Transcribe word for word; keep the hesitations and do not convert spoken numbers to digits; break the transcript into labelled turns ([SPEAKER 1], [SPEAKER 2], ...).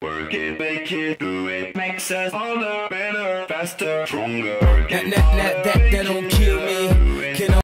[SPEAKER 1] Work it, make it, do it, makes us harder, better, faster, stronger.
[SPEAKER 2] That, that, that, that, that don't kill